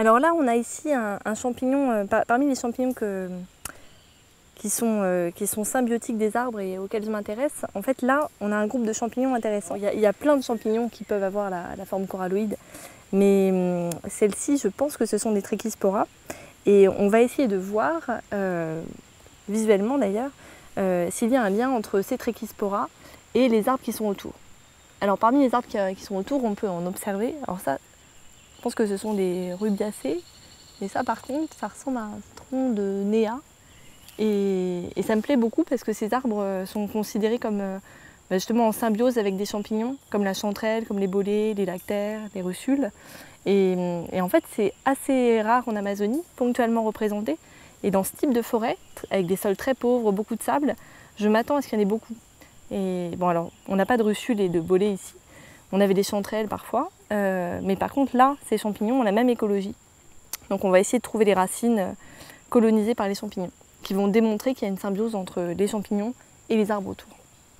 Alors là, on a ici un champignon, parmi les champignons qui sont symbiotiques des arbres et auxquels je m'intéresse. En fait, là, on a un groupe de champignons intéressants. Il y a plein de champignons qui peuvent avoir la forme coralloïde, mais celle-ci, je pense que ce sont des Trichyspora. Et on va essayer de voir, visuellement d'ailleurs, s'il y a un lien entre ces Trichyspora et les arbres qui sont autour. Alors parmi les arbres qui sont autour, on peut en observer. Alors ça, je pense que ce sont des rubiacées. Et ça par contre, ça ressemble à un tronc de Néa. Et ça me plaît beaucoup parce que ces arbres sont considérés comme justement en symbiose avec des champignons, comme la chanterelle, comme les bolets, les lactaires, les russules. Et en fait, c'est assez rare en Amazonie, ponctuellement représenté. Et dans ce type de forêt, avec des sols très pauvres, beaucoup de sable, je m'attends à ce qu'il y en ait beaucoup. Et bon, alors, on n'a pas de russules et de bolets ici. On avait des chanterelles parfois, mais par contre, là, ces champignons ont la même écologie. Donc, on va essayer de trouver les racines colonisées par les champignons, qui vont démontrer qu'il y a une symbiose entre les champignons et les arbres autour.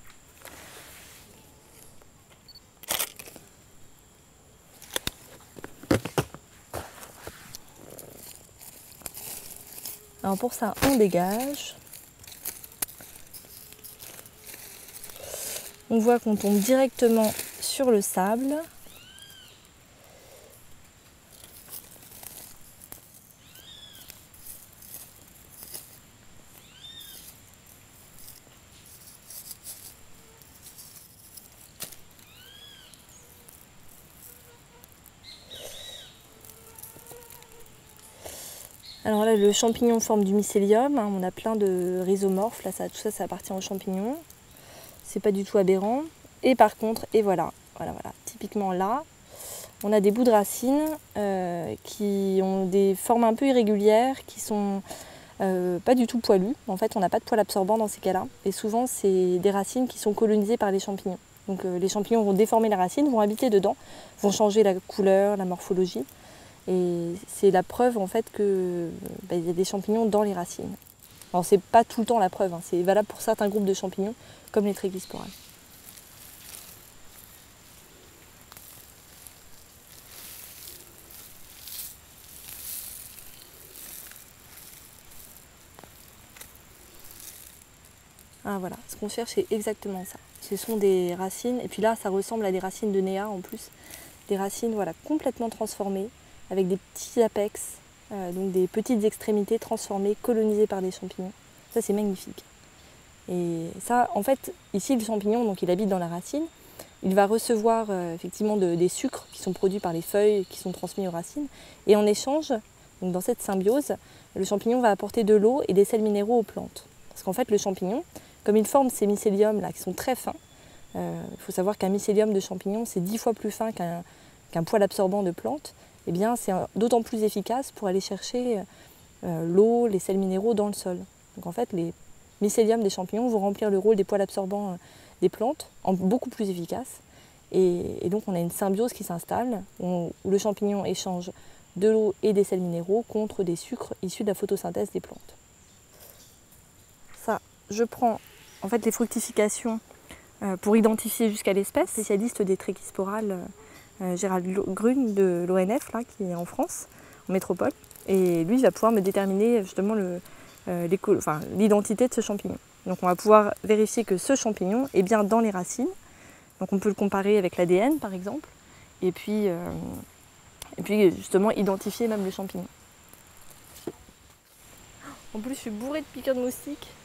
Alors pour ça, on dégage. On voit qu'on tombe directement sur le sable. Alors là, le champignon forme du mycélium. On a plein de rhizomorphes. Là, tout ça appartient aux champignons. C'est pas du tout aberrant. Et par contre, et voilà, typiquement là, on a des bouts de racines qui ont des formes un peu irrégulières, qui sont pas du tout poilues. En fait, on n'a pas de poil absorbant dans ces cas-là. Et souvent, c'est des racines qui sont colonisées par les champignons. Donc les champignons vont déformer la racine, vont habiter dedans, vont changer la couleur, la morphologie. Et c'est la preuve en fait qu'il y a des champignons dans les racines. Alors c'est pas tout le temps la preuve, hein. C'est valable pour certains groupes de champignons, comme les Trichyspora. Ah voilà, ce qu'on cherche c'est exactement ça. Ce sont des racines, et puis là ça ressemble à des racines de Néa en plus. Des racines voilà, complètement transformées, avec des petits apex, donc des petites extrémités transformées, colonisées par des champignons. Ça c'est magnifique. Et ça, en fait, ici le champignon, donc il habite dans la racine, il va recevoir effectivement des sucres qui sont produits par les feuilles, qui sont transmis aux racines. Et en échange, donc dans cette symbiose, le champignon va apporter de l'eau et des sels minéraux aux plantes. Parce qu'en fait, le champignon, comme il forme ces mycéliums là qui sont très fins, il faut savoir qu'un mycélium de champignon, c'est 10 fois plus fin qu'un poil absorbant de plante. Eh bien, c'est d'autant plus efficace pour aller chercher l'eau, les sels minéraux dans le sol. Donc en fait, les mycéliums des champignons vont remplir le rôle des poils absorbants des plantes, en beaucoup plus efficace. Et donc on a une symbiose qui s'installe, où le champignon échange de l'eau et des sels minéraux contre des sucres issus de la photosynthèse des plantes. Ça, je prends en fait les fructifications pour identifier jusqu'à l'espèce. Spécialiste des Trichysporales, Gérald Grune de l'ONF, là, qui est en France, en métropole. Et lui, il va pouvoir me déterminer justement l'identité de ce champignon. Donc on va pouvoir vérifier que ce champignon est bien dans les racines. Donc on peut le comparer avec l'ADN par exemple. Et puis justement identifier même le champignon. En plus je suis bourrée de piqûres de moustiques.